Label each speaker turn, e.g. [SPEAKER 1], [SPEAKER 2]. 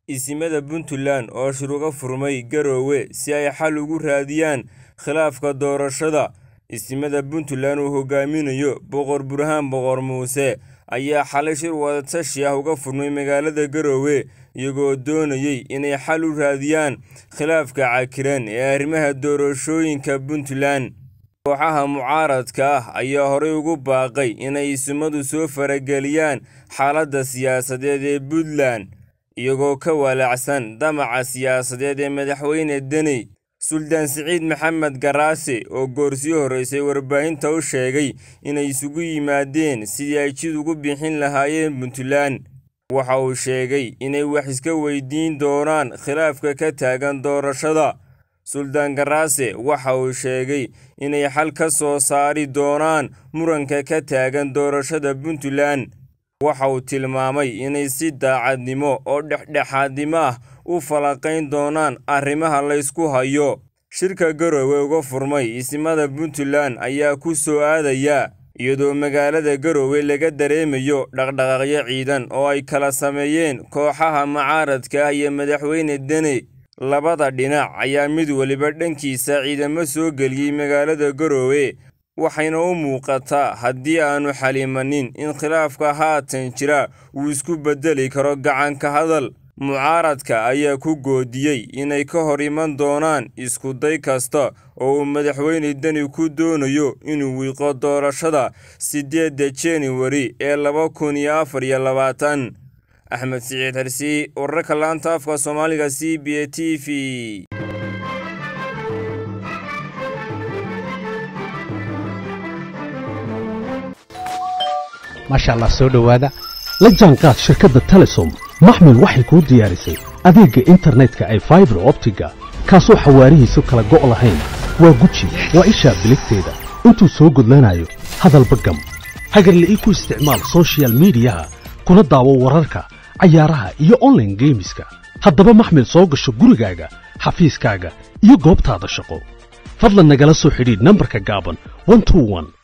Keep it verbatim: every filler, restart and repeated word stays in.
[SPEAKER 1] isimada Puntland oo shuruuga furmay Garowe si ay xal ugu raadiyaan khilaafka doorashada. Isimada Puntland uu hogaaminayo Boqor Burhaan Boqor Muuse ayaa xalay shir wadatashi ah uga furmay magaalada Garowe iyagoo doonayay inay xal u raadiyaan khilaafka cakiran ee arrimaha doorashooyinka Puntland. Kooxaha mucaaradka ah ayaa horey ugu baaqay inay isimadu soo farageliyaan xaaladda siyaasadeed ee Puntland iyagoo ka walaacsan damaca siyaasadeed ee madaxweyne Deni. Suldaan Siciid Maxamed Garaase oo goorsi horeysay warbaahinta u sheegay inay isugu yimaadeen sidii ay jid ugu bixin lahaayeen Puntland. Waxa uu sheegay inay wax iska weydiin doonaan khilaafka ka taagan doorashada. Suldaan Garaase waxa uu sheegay inay xal ka soo saari doonaan muranka ka taagan doorashada Puntland. Waxa uu tilmaamay inay si daacadnimo oo dhexdhexaadnimo ah u falaqayn doonaan arrimaha la isku hayo. Shirka Garowe uga furmay isimada Puntland ayaa ku soo aadaya iyadoo magaalada Garowe laga dareemayo dhaqdhaqaaqyo ciidan oo ay kala sameeyeen kooxaha mucaaradka ah iyo madaxweyne Deni. Labada dhinac ayaa mid waliba dhankiisa ciidamo soo geliyay magaalada Garowe, waxayna u muuqataa haddii aanu xalimanin in khilaafka haatan jira uu isku bedeli karo gacan ka hadal. Mucaaradka ayaa ku goodiyay inay ka hor iman doonaan isku day kasta oo uu madaxweyne Deni ku doonayo inuu wiiqo doorashada sideedda January ee laba kun iyo afar iyo labaatan. Axmed Siciid Harsi, wararka laanta afka Soomaaliga C B A T V.
[SPEAKER 2] maasha Allah soo dhawaada la jaanqaad shirkadda Telesom maxmil waxay ku diyaarisay adeegga internetka ay fiber optiga kaasoo xawaarihiisu kala go' lahayn waa guji waa isha biligteeda intuu soo gudlanayo hadalba gam hagarlii ku isticmaal social media kuna daawo wararka cayaaraha iyo online gameska haddaba maxmil soo gasho gurigaaga xafiiskaaga iyo goobtaada shaqo fadlan nagala soo xidhiidh nambarka gaaban one two one